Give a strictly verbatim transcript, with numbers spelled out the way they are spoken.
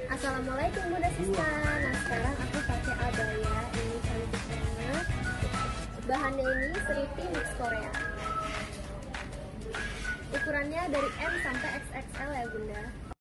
Assalamualaikum Bunda Siska. Nah sekarang aku pakai abaya, ini cantik banget. Bahannya ini Sriti Mix Korea. Ukurannya dari M sampai X X L ya Bunda.